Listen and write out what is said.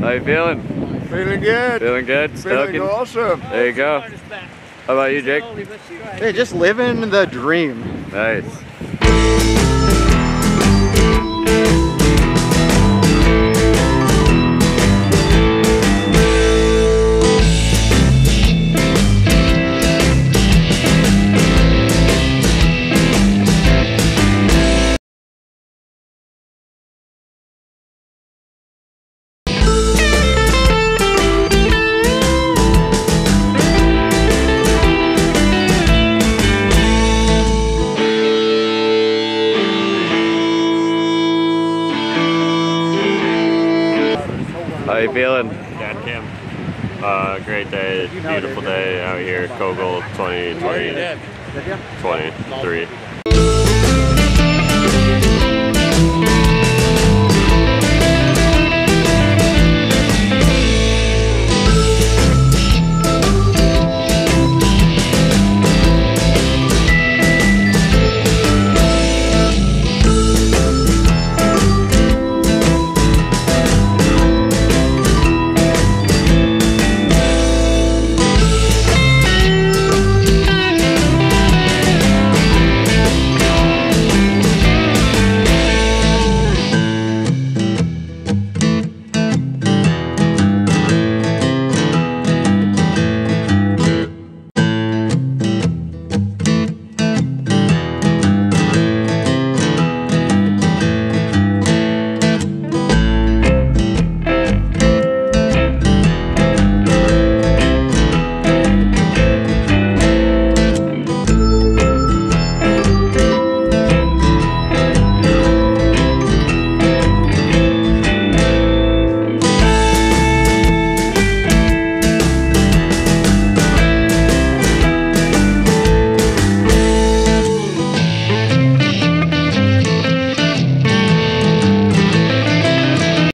How you feeling? Feeling good. Feeling good? Feeling awesome. There you go. How about you, Jake? Hey, just living the dream. Nice. How you feeling? Dad Cam. Great day, beautiful day out here. KoGL 2023.